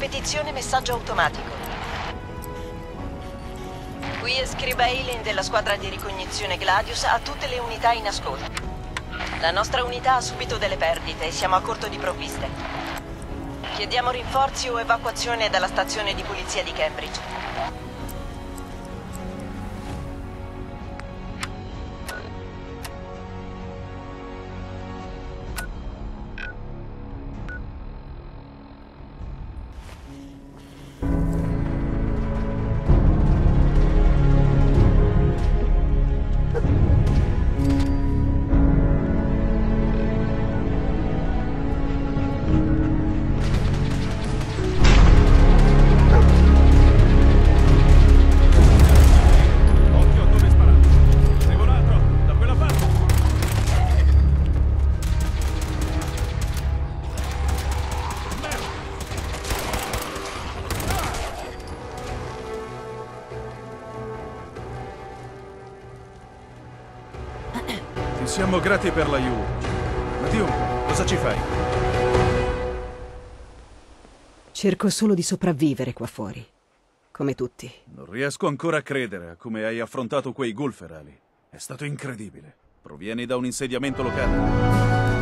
Ripetizione messaggio automatico. Qui è scriba Eileen della squadra di ricognizione Gladius a tutte le unità in ascolto. La nostra unità ha subito delle perdite e siamo a corto di provviste. Chiediamo rinforzi o evacuazione dalla stazione di polizia di Cambridge. Ti siamo grati per l'aiuto. Ma Dio, cosa ci fai? Cerco solo di sopravvivere qua fuori, come tutti. Non riesco ancora a credere a come hai affrontato quei gulferali. È stato incredibile. Provieni da un insediamento locale.